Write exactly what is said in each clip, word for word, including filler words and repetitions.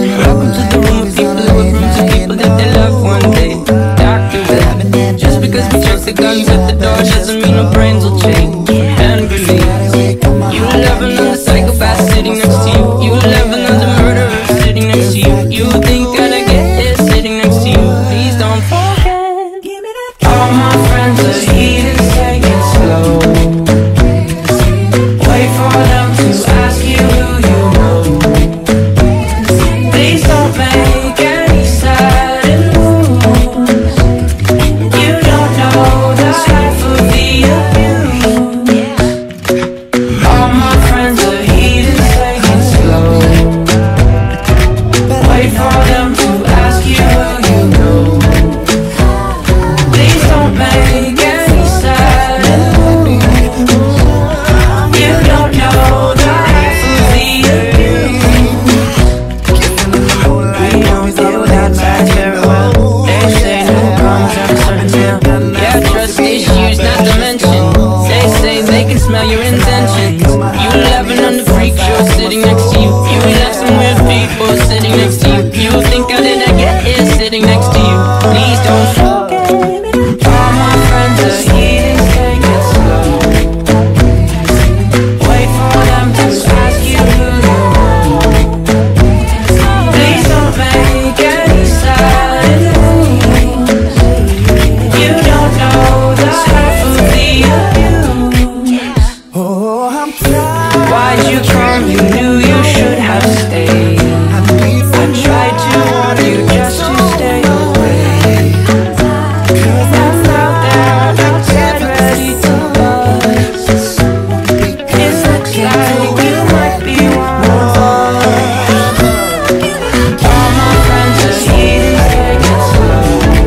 Welcome to the room of people who agree to people that they love one day. Doctor Will, just because we chose the guns at the door doesn't mean our brains will change. And believe you love another psychopath sitting next to you. You love another murderer sitting next to you. You think that I get it sitting next to you. Please don't forget, all my friends are heathens, take it slow. Wait for them to ask you who you know. Please don't make any sudden moves. You don't know the half of the abuse. All my friends are heathens, take it slow. Wait for them to ask you who you know. Please don't make any sudden moves. You don't know the half of the abuse. We don't deal without that farewell. They say no comes at a certain time. Yeah, trust issues not to mention. They say they can smell your intentions. You laughing on the freak show sitting next to you. You left some weird people sitting next to you. You think I did not get it sitting next to you. Please don't forget, all my friends are heathens, take it slow. Wait for them to ask you who you know. Please don't make any sudden moves. You don't know the half of the abuse. Oh, I'm tired. Why'd you come? You knew you should have stayed. I tried to warn you just to stay away. I'm out there, outside, ready to bust. It looks like you might be one of us. All my friends are heathens, take it slow.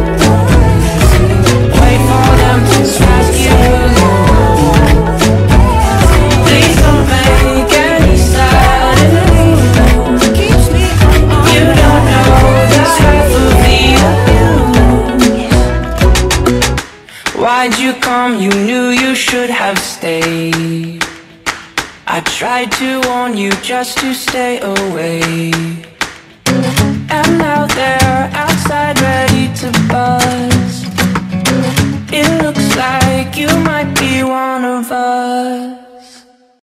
Wait for them to ask you who you know. Please don't make any sudden moves. You don't know the half of the abuse. Why'd you come? You knew you should have stayed. I tried to warn you just to stay away. And now they're outside ready to bust. It looks like you might be one of us.